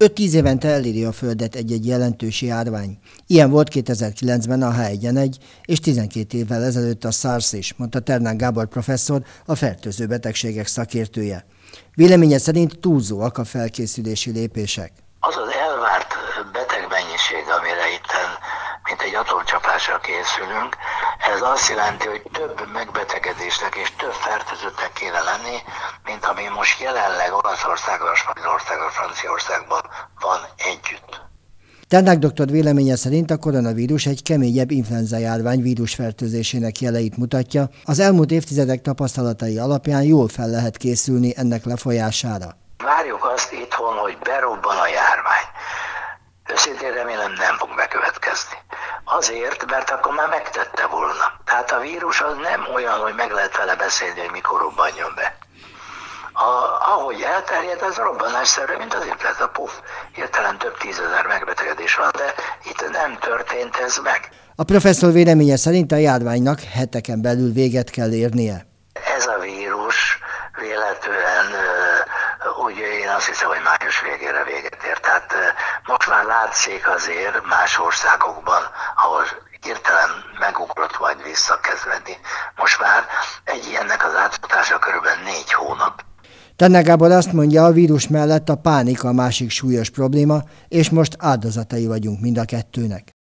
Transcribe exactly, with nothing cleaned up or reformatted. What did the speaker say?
öt-tíz évente eléri a Földet egy-egy jelentős járvány. Ilyen volt kétezer-kilencben a há egy en egy, és tizenkét évvel ezelőtt a SARS is, mondta Ternák Gábor professzor, a fertőző betegségek szakértője. Véleménye szerint túlzóak a felkészülési lépések. Az az elvárt betegmennyiség, amire itt mint egy atomcsapásra készülünk, ez azt jelenti, hogy több megbetegedésnek és több fertőzöttnek kéne lenni, mint ami most jelenleg Olaszországban, Spanyolországban, Franciaországban van együtt. Ternák doktor véleménye szerint a koronavírus egy keményebb influenza járvány vírusfertőzésének jeleit mutatja. Az elmúlt évtizedek tapasztalatai alapján jól fel lehet készülni ennek lefolyására. Várjuk azt itthon, hogy berobban a járvány. Őszintén remélem nem fog bekövetkezni. Azért, mert akkor már megtette volna. Tehát a vírus az nem olyan, hogy meg lehet vele beszélni, hogy mikor robbanjon be. A, ahogy elterjed, az robbanásszerű, mint az influenza, puf, hirtelen több tízezer megbetegedés van, de itt nem történt ez meg. A professzor véleménye szerint a járványnak heteken belül véget kell érnie. Ez a vírus véletlenül, úgy én azt hiszem, hogy május végére véget ér. Tehát most már látszik azért más országokban, ahol hirtelen megugrott, majd visszakezd venni. Most már egy ilyennek az átfutása körülbelül négy hónap. Ternák Gábor azt mondja, a vírus mellett a pánik a másik súlyos probléma, és most áldozatai vagyunk mind a kettőnek.